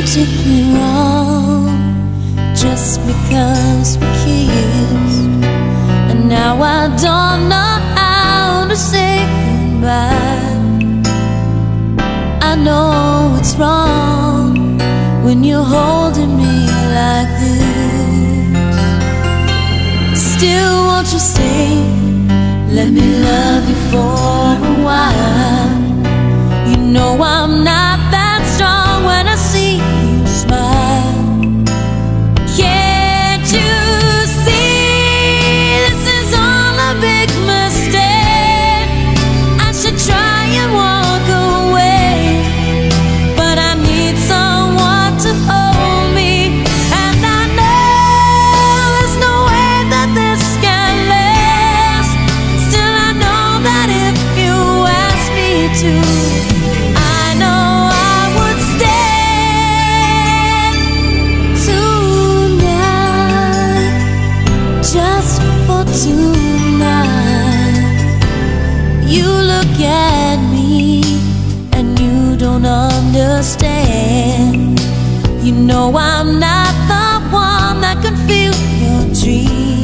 took me wrong just because we kissed, and now I don't know how to say goodbye. I know it's wrong when you're holding me like this. Still, won't you stay? Let me love you for a while. You know I'm not that strong when I see you smile. Can't you see this is all a big mistake? I should try and walk away, but I need someone to hold me, and I know there's no way that this can last. Still, I know that if you ask me to, I know I would stay tonight, just for tonight. You look at me and you don't understand. You know I'm not the one that can feel your dreams.